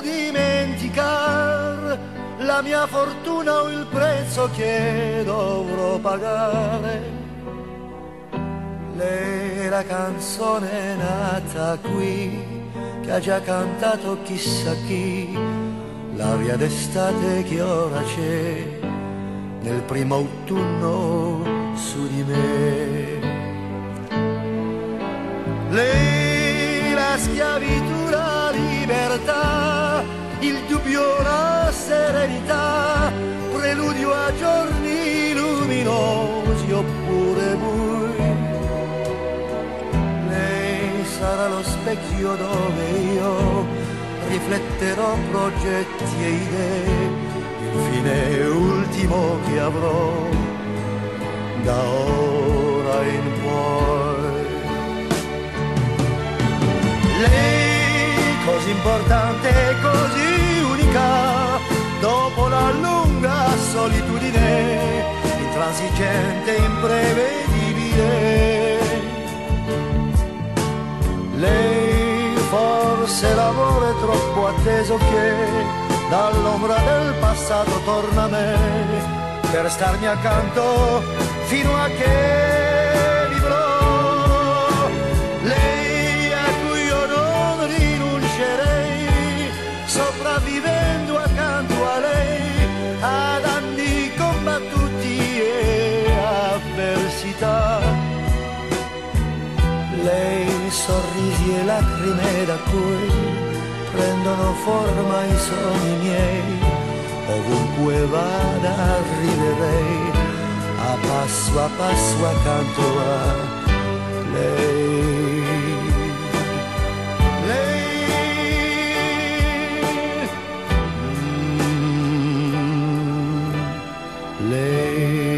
dimenticare la mia fortuna o il prezzo che dovrò pagare. Lei è la canzone nata qui, che ha già cantato chissà chi, l'aria d'estate che ora c'è nel primo autunno su di me. Lei la schiavitù, la libertà, il dubbio, la serenità, preludio a giorni luminosi oppure bui. Lei sarà lo specchio dove io rifletterò progetti e idee, il fine ultimo che avrò da ora in poi. Lei così importante, così unica, dopo la lunga solitudine, intransigente, imprevedibile. Lei forse l'amore troppo atteso che dall'ombra del passato torna a me, per starmi accanto fino a che vivrò. Lei a cui io non rinuncerei, sopravvivendo accanto a lei ad anni combattuti e avversità. Lei sorrisi e lacrime da cui prendono forma i sogni miei, ovunque vada arriverei a passo accanto a lei. Lei